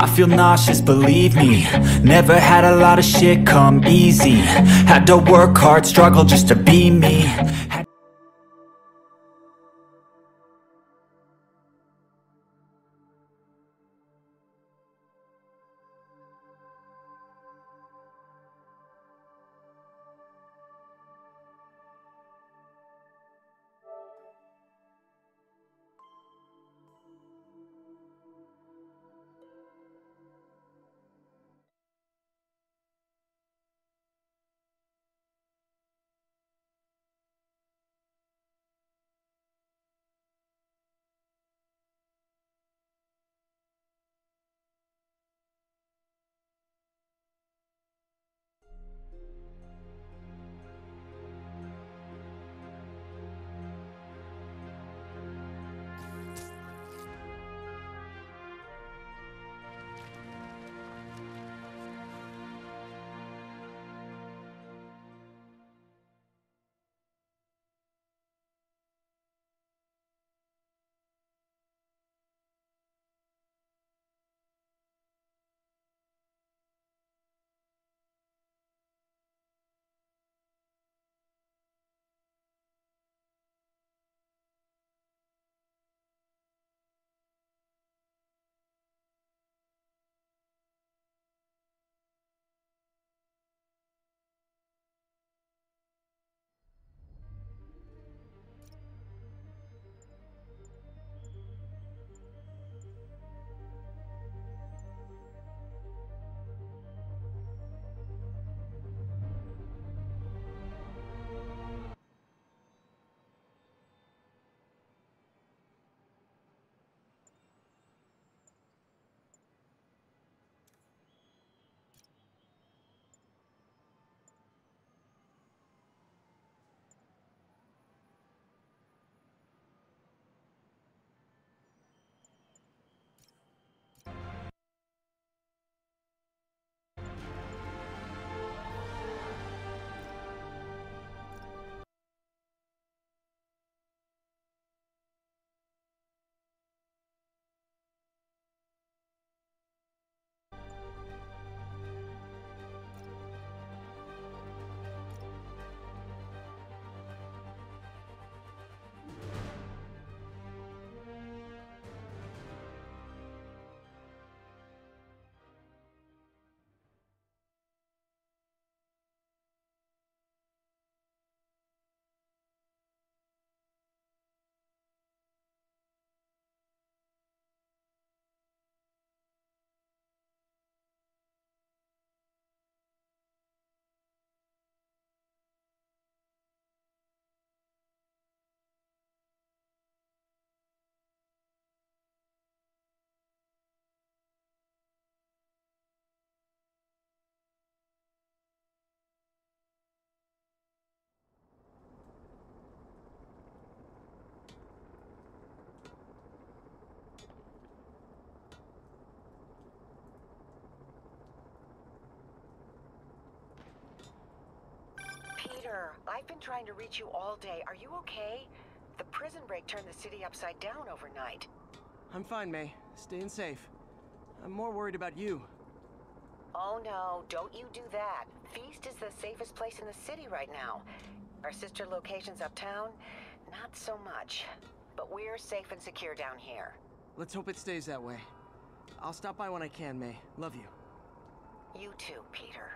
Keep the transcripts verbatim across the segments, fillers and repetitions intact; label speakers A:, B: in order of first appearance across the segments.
A: I feel nauseous, believe me. Never had a lot of shit come easy. Had to work hard, struggle just to be me. Had
B: Peter, I've been trying to reach you all day. Are you okay? The prison break turned the city upside down overnight.
C: I'm fine, May. Staying safe. I'm more worried about you.
B: Oh no, don't you do that. Feast is the safest place in the city right now. Our sister locations uptown, not so much. But we're safe and secure down here.
C: Let's hope it stays that way. I'll stop by when I can, May. Love you.
B: You too, Peter.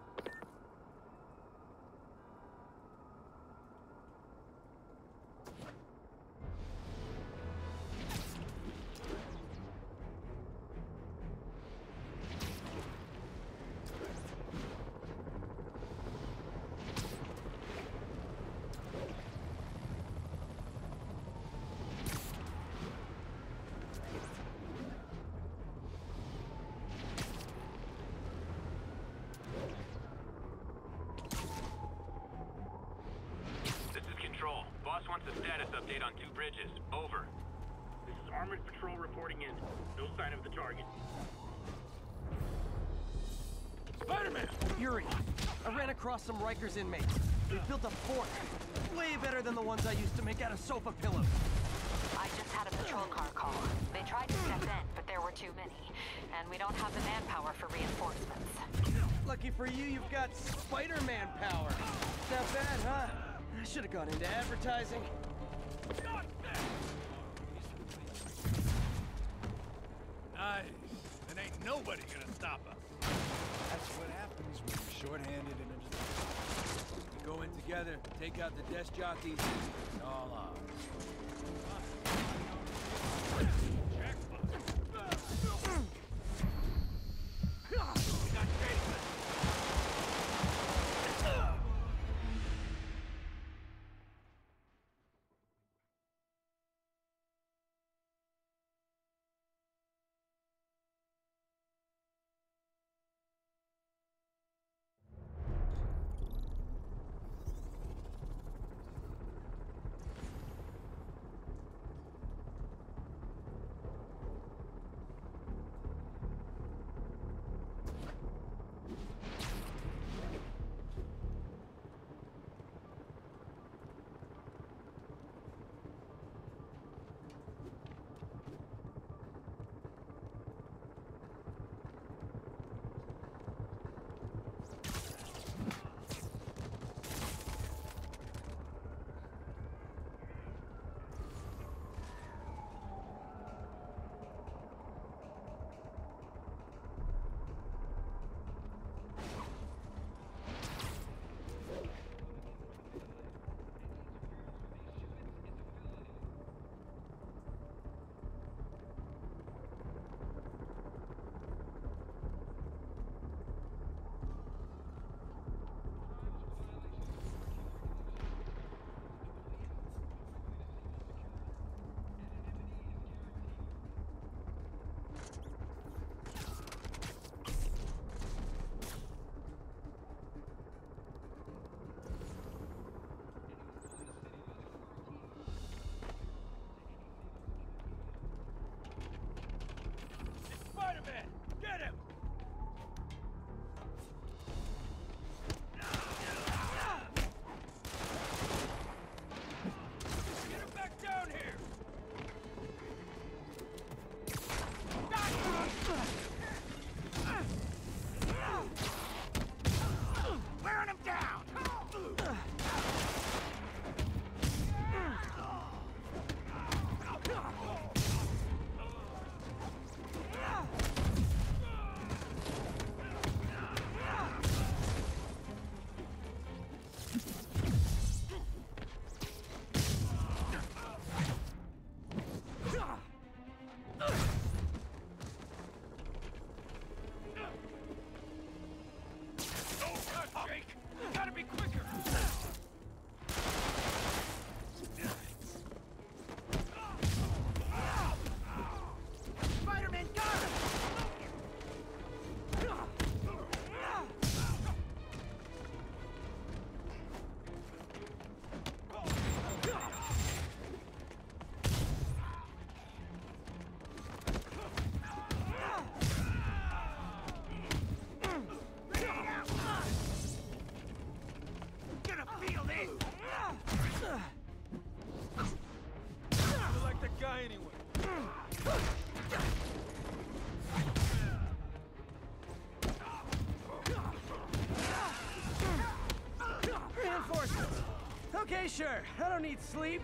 D: Wants a status update on two bridges. Over.
E: This is Armored Patrol reporting in. No sign of the target.
C: Spider-Man! Yuri, I ran across some Rikers inmates. They built a fort. Way better than the ones I used to make out of sofa pillows.
F: I just had a patrol car call. They tried to step in, but there were were too many, and we don't have the manpower for reinforcements.
C: Lucky for you, you've got Spider-Man power. Not bad, huh? I should have gone into advertising.
G: Nice. And ain't nobody gonna stop us.
H: That's what happens when you're short-handed and understaffed. We go in together, take out the desk jockeys, and all ours.
G: Spider-Man! Get him! Get him back down here! Wearing him down! Gotta be quicker! Spider-Man got him! You like that guy anyway?
C: Reinforcements. Okay, sure. I don't need sleep.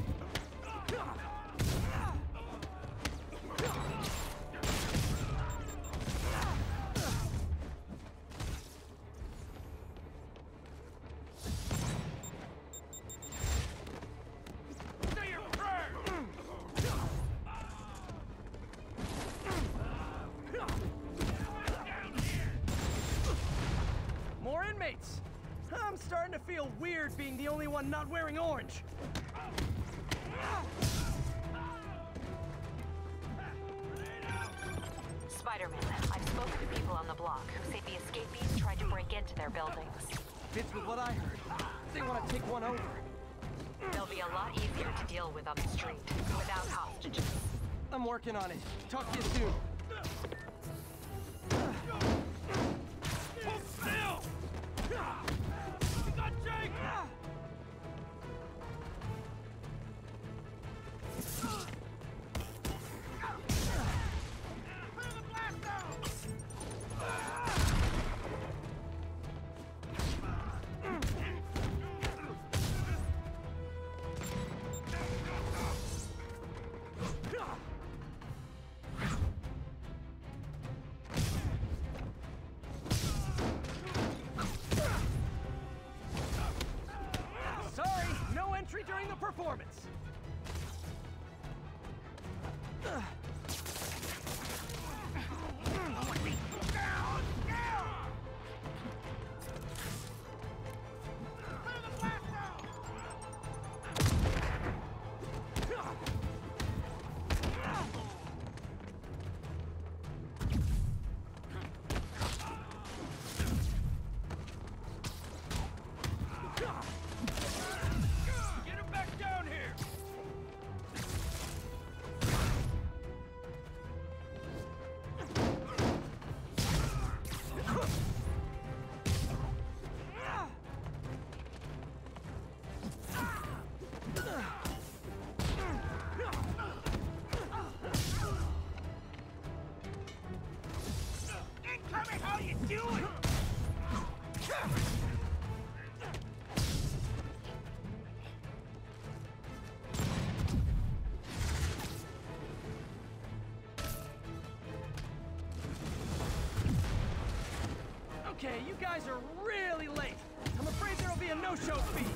C: More inmates! I'm starting to feel weird being the only one not wearing orange.
F: Spider-Man, I've spoken to people on the block who say the escapees tried to break into their buildings.
C: Fits with what I heard. They want to take one over.
F: They'll be a lot easier to deal with on the street, without hostages.
C: I'm working on it. Talk to you soon.
G: Hold still! We got Jake!
C: performance.
H: Get him back down here! Incoming, how you doing?
C: Okay, you guys are really late. I'm afraid there'll be a no-show fee.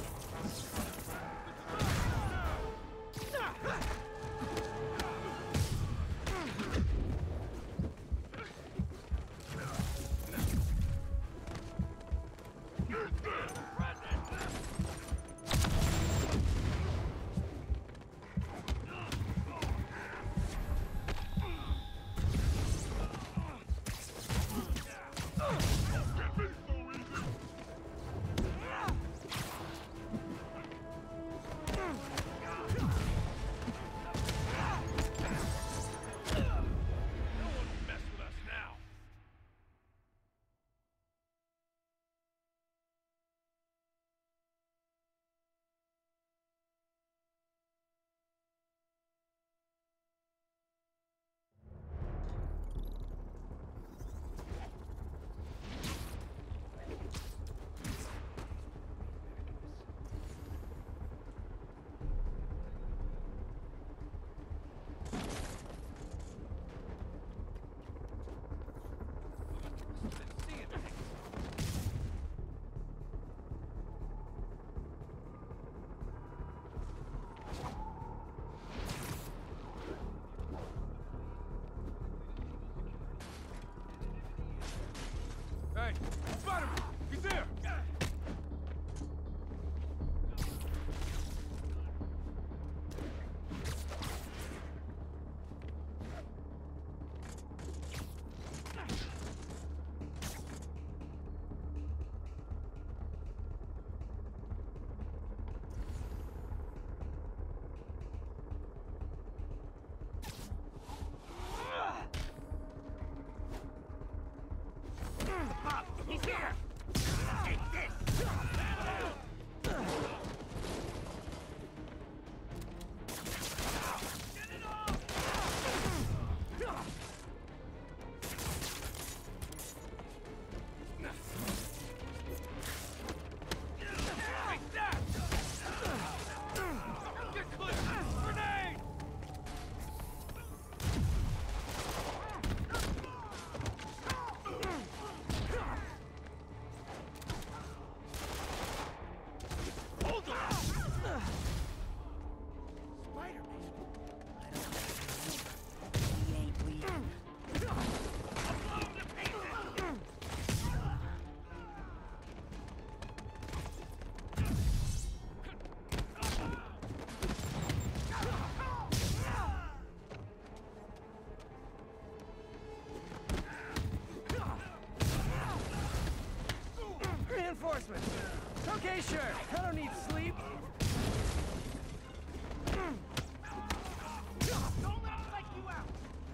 H: Hey, Spider-Man! He's there!
C: He's here!
H: Take this! Take that! Get clear! Grenade! Hold on! Spider-Man?
B: He ain't leaving.
H: Blow him to pieces!
C: Reinforcements. Okay, sure. I don't need sleep.
H: Don't let him let you out!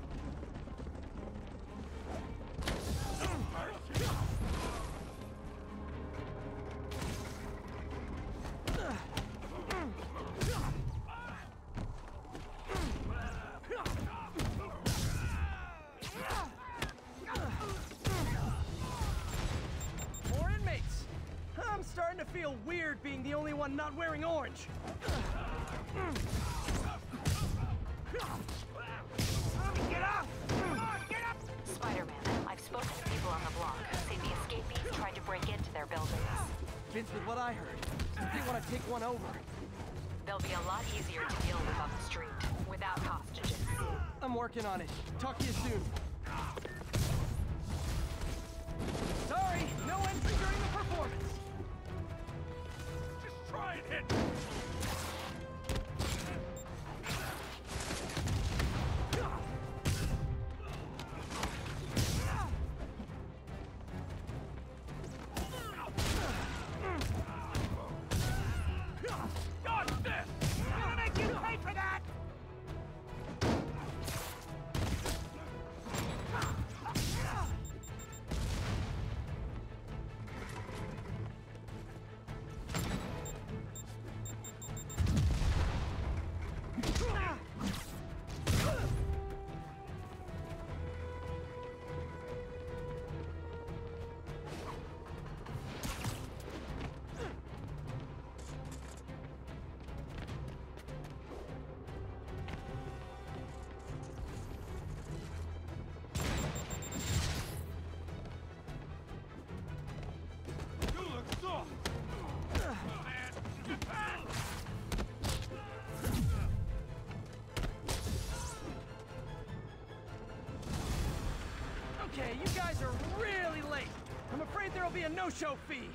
C: More inmates. I'm starting to feel weird being the only one not wearing orange.
H: Get up! Come on, get up!
F: Spider-Man, I've spoken to people on the block who say the escapees tried to break into their buildings.
C: Fits with what I heard. They want to take one over.
F: They'll They'll be a lot easier to deal with on the street, without hostages.
C: I'm working on it. Talk to you soon. Sorry, no entry during the performance.
G: Just try and hit!
C: Okay, you guys are really late. I'm afraid there'll be a no-show fee.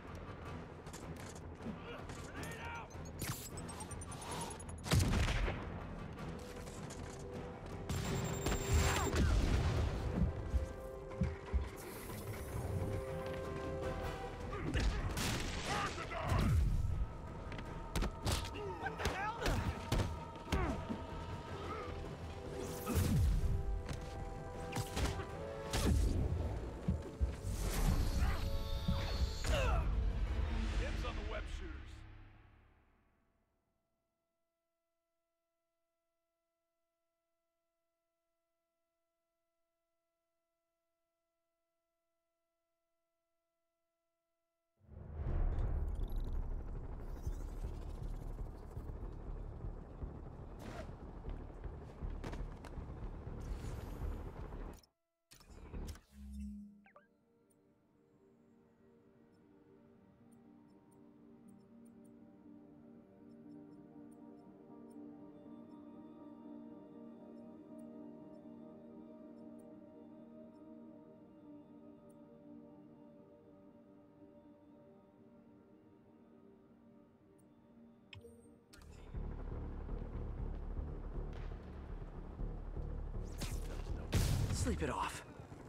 C: Sleep it off.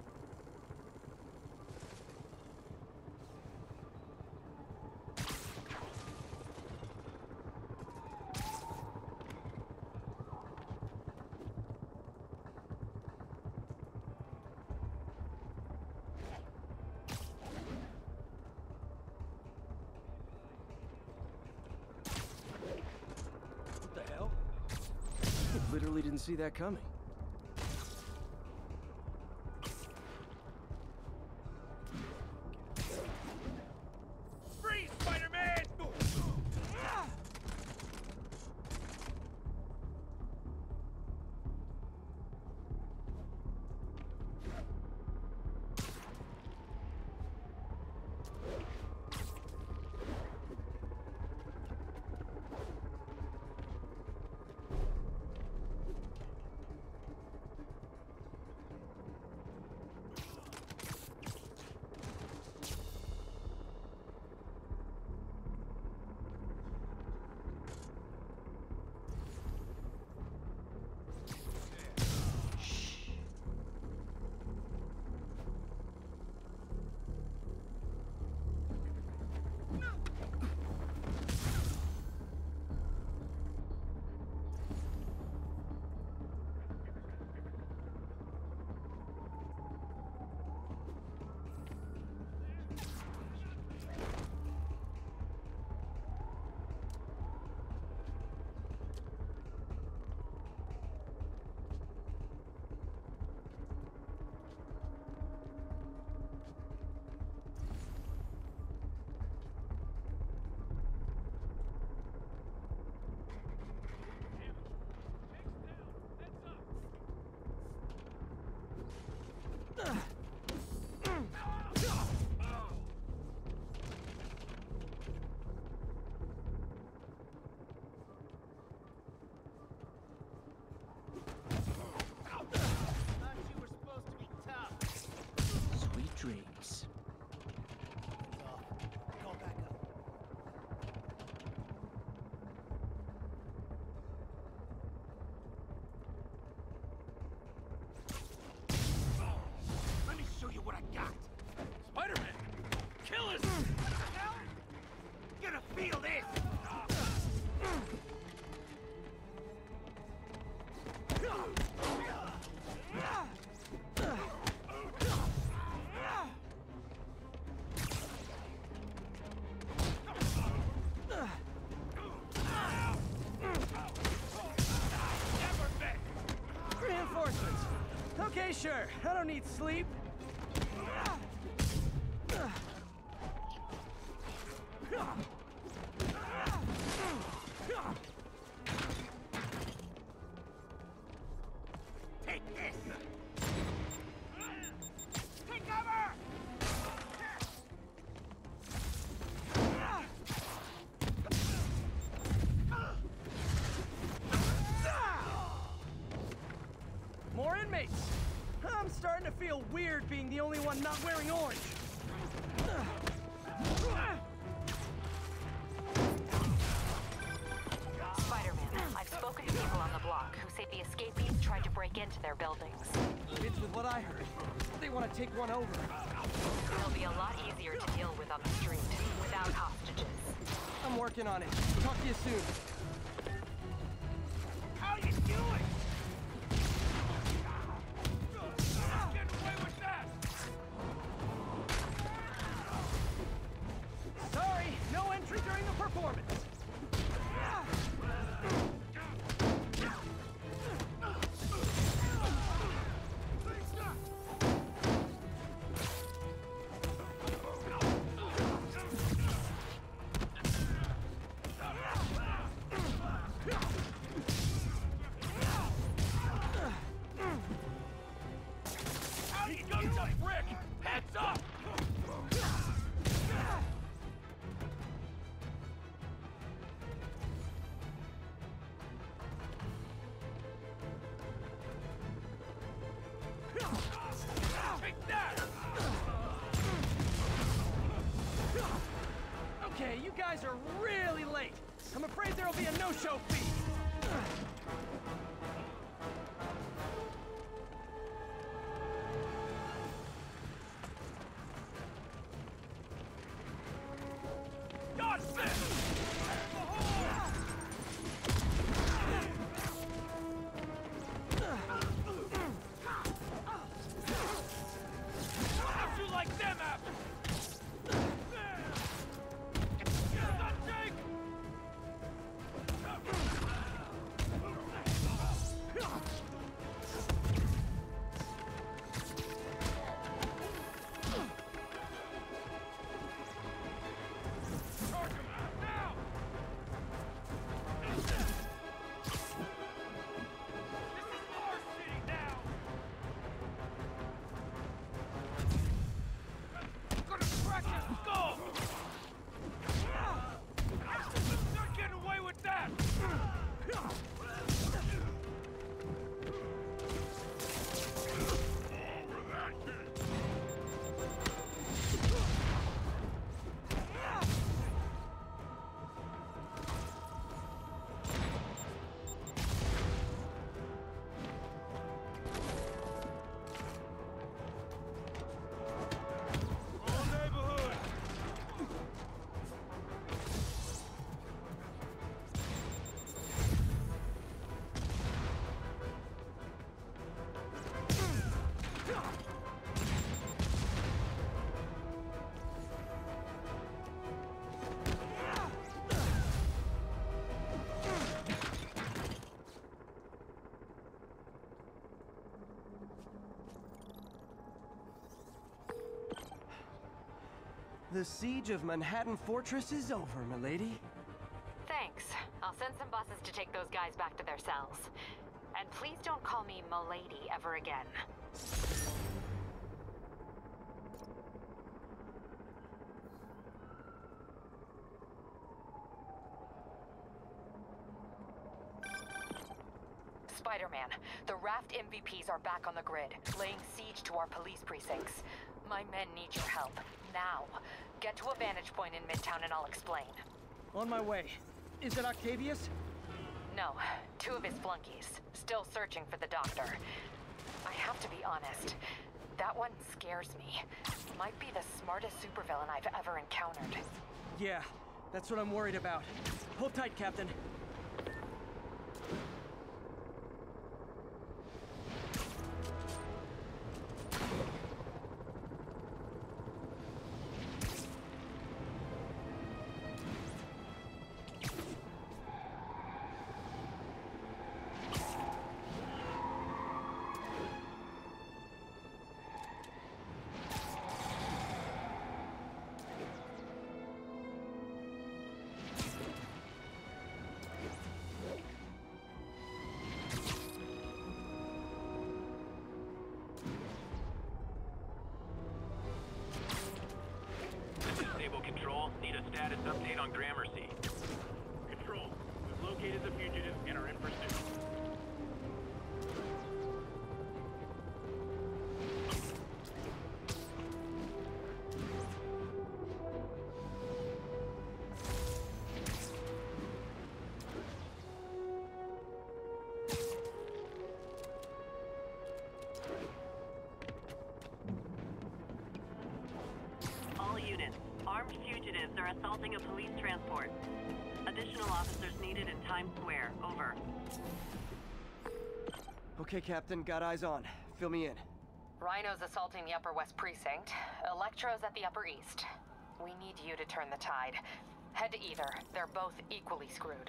H: What the hell?
C: Literally didn't see that coming.
G: Freeze, Spider-Man!
C: Sure, I don't need sleep.
G: Take this! Take cover!
C: More inmates! I'm starting to feel weird being the only one not wearing orange.
F: Spider-Man, I've spoken to people on the block who say the escapees tried to break into their buildings.
C: Fits with what I heard. They want to take one over.
F: It'll be a lot easier to deal with on the street, without hostages.
C: I'm working on it. Talk to you soon.
G: How you doing? Get away with that!
C: Sorry, no entry during the performance.
G: How you go to brick? Heads up! Take that!
C: Okay, you guys are really late. I'm afraid there'll be a no-show fee.
G: God save! How'd you like them apples? Not Jake! Charge him! Now! This is our city now! I'm gonna crack his skull! Not getting away with that! Whole neighborhood!
C: The siege of Manhattan Fortress is over, milady.
F: Thanks. I'll send some buses to take those guys back to their cells. And please don't call me Milady ever again. Spider-Man, the Raft M V Ps are back on the grid, laying siege to our police precincts. My men need your help, now. Get to a vantage point in Midtown and I'll explain.
C: On my way. Is it Octavius?
F: No, two of his flunkies, still searching for the doctor. I have to be honest, that one scares me. Might be the smartest supervillain I've ever encountered.
C: Yeah, that's what I'm worried about. Hold tight, Captain.
D: status update on Gramercy.
E: Control, we've located the fugitive and are in pursuit.
I: All units, armed fugitives are assaulting a police transport. Additional officers needed in Times Square. Over.
C: Okay, Captain, got eyes on. Fill me in.
F: Rhino's assaulting the Upper West Precinct. Electro's at the Upper East. We need you to turn the tide. Head to either. They're both equally screwed.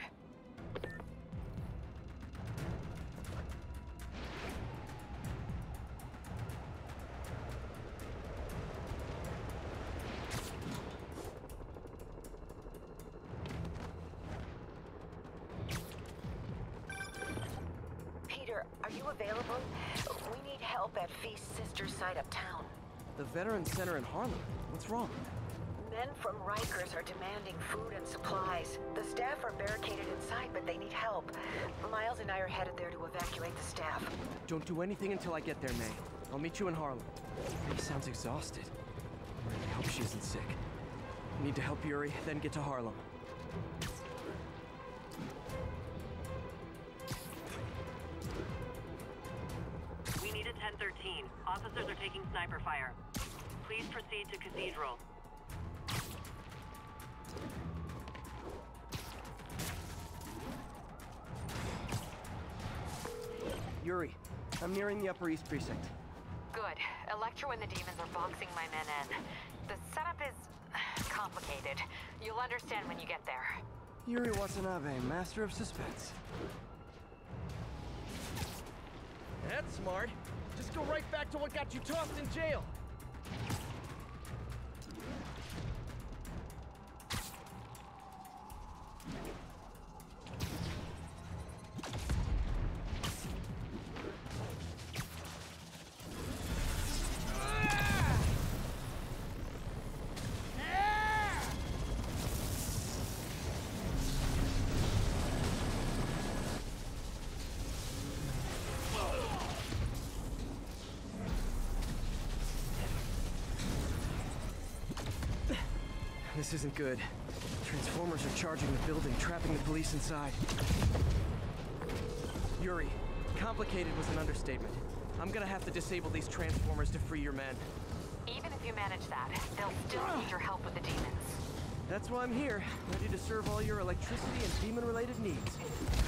B: Peter, are you available? We need help at Feast's sister's site uptown.
C: The Veterans Center in Harlem. What's wrong?
B: Men from Rikers are demanding food and supplies. The staff are barricaded inside, but they need help. Miles and I are headed there to evacuate the staff.
C: Don't do anything until I get there, May. I'll meet you in Harlem. May sounds exhausted. I really hope she isn't sick. I need to help Yuri, then get to Harlem.
I: We need a ten thirteen. Officers are taking sniper fire. Please proceed to Cathedral.
C: Yuri, I'm nearing the Upper East Precinct.
F: Good. Electro and the demons are boxing my men in. The setup is complicated. You'll understand when you get there.
C: Yuri Watanabe, master of suspense. That's smart. Just go right back to what got you tossed in jail. This isn't good. Transformers are charging the building, trapping the police inside. Yuri, complicated was an understatement. I'm gonna have to disable these transformers to free your men.
F: Even if you manage that, they'll still need your help with the demons.
C: That's why I'm here, ready to serve all your electricity and demon-related needs.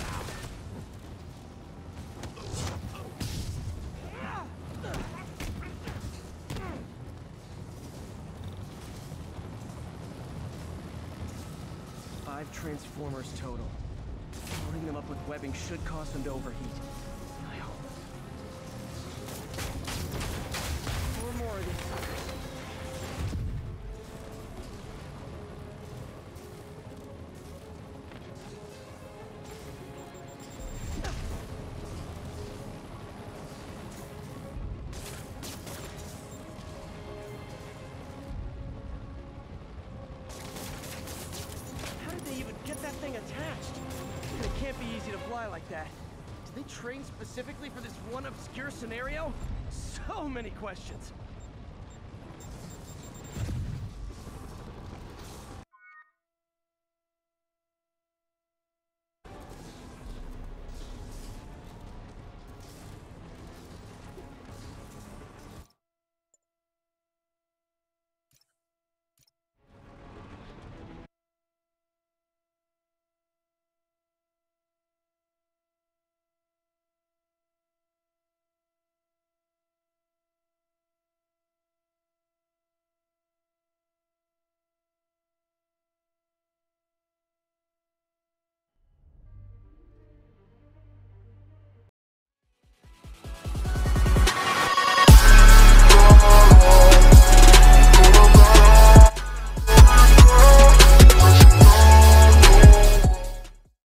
C: Five transformers total. Loading them up with webbing should cause them to overheat. I hope. Four more of these. Like that. Did they train specifically for this one obscure scenario? So many questions.